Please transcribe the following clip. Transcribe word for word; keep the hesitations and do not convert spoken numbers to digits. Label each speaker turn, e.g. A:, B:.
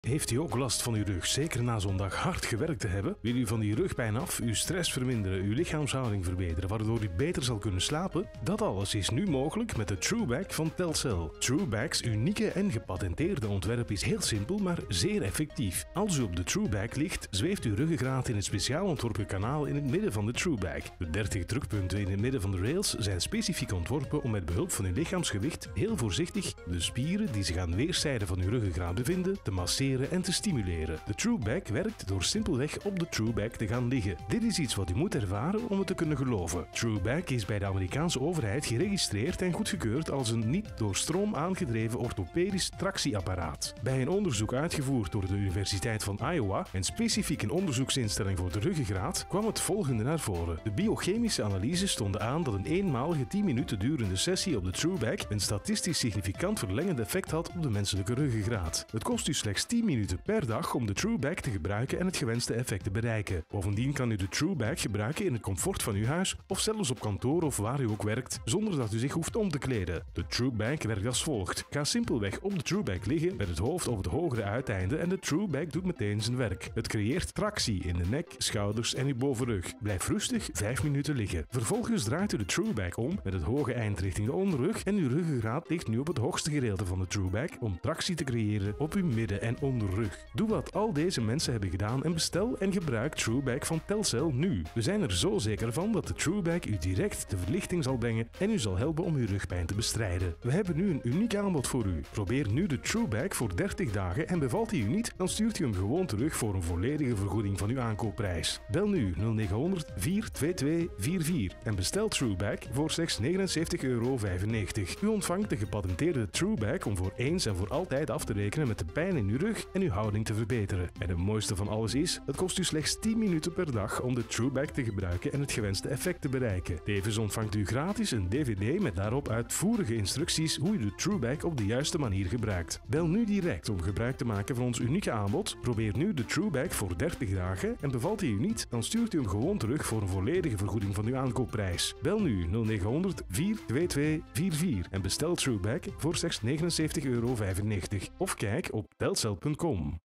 A: Heeft u ook last van uw rug, zeker na zo'n dag hard gewerkt te hebben? Wil u van die rugpijn af, uw stress verminderen, uw lichaamshouding verbeteren, waardoor u beter zal kunnen slapen? Dat alles is nu mogelijk met de TrueBack van Telcel. TrueBack's unieke en gepatenteerde ontwerp is heel simpel, maar zeer effectief. Als u op de TrueBack ligt, zweeft uw ruggengraat in een speciaal ontworpen kanaal in het midden van de TrueBack. De dertig drukpunten in het midden van de rails zijn specifiek ontworpen om met behulp van uw lichaamsgewicht heel voorzichtig de spieren die zich aan weerszijden van uw ruggengraat bevinden te masseren en te stimuleren. De TrueBack werkt door simpelweg op de TrueBack te gaan liggen. Dit is iets wat u moet ervaren om het te kunnen geloven. TrueBack is bij de Amerikaanse overheid geregistreerd en goedgekeurd als een niet door stroom aangedreven orthopedisch tractieapparaat. Bij een onderzoek uitgevoerd door de Universiteit van Iowa en specifiek een onderzoeksinstelling voor de ruggengraat kwam het volgende naar voren. De biochemische analyses stonden aan dat een eenmalige tien minuten durende sessie op de TrueBack een statistisch significant verlengend effect had op de menselijke ruggengraat. Het kost u slechts tien minuten per dag om de TrueBack te gebruiken en het gewenste effect te bereiken. Bovendien kan u de TrueBack gebruiken in het comfort van uw huis of zelfs op kantoor of waar u ook werkt, zonder dat u zich hoeft om te kleden. De TrueBack werkt als volgt. Ga simpelweg op de TrueBack liggen met het hoofd op het hogere uiteinde en de TrueBack doet meteen zijn werk. Het creëert tractie in de nek, schouders en uw bovenrug. Blijf rustig vijf minuten liggen. Vervolgens draait u de TrueBack om met het hoge eind richting de onderrug en uw ruggengraat ligt nu op het hoogste gedeelte van de TrueBack om tractie te creëren op uw midden- en onderrug. Doe wat al deze mensen hebben gedaan en bestel en gebruik TrueBack van Telcel nu. We zijn er zo zeker van dat de TrueBack u direct de verlichting zal brengen en u zal helpen om uw rugpijn te bestrijden. We hebben nu een uniek aanbod voor u. Probeer nu de TrueBack voor dertig dagen en bevalt hij u niet, dan stuurt u hem gewoon terug voor een volledige vergoeding van uw aankoopprijs. Bel nu nul negen honderd vier twee twee vier vier en bestel TrueBack voor slechts negenenzeventig euro vijfennegentig. U ontvangt de gepatenteerde TrueBack om voor eens en voor altijd af te rekenen met de pijn in uw rug en uw houding te verbeteren. En het mooiste van alles is, het kost u slechts tien minuten per dag om de TrueBack te gebruiken en het gewenste effect te bereiken. Tevens ontvangt u gratis een D V D met daarop uitvoerige instructies hoe u de TrueBack op de juiste manier gebruikt. Bel nu direct om gebruik te maken van ons unieke aanbod. Probeer nu de TrueBack voor dertig dagen en bevalt hij u niet, dan stuurt u hem gewoon terug voor een volledige vergoeding van uw aankoopprijs. Bel nu nul negen honderd vier twee twee vier vier en bestel TrueBack voor slechts negenenzeventig euro vijfennegentig of kijk op telcel punt com.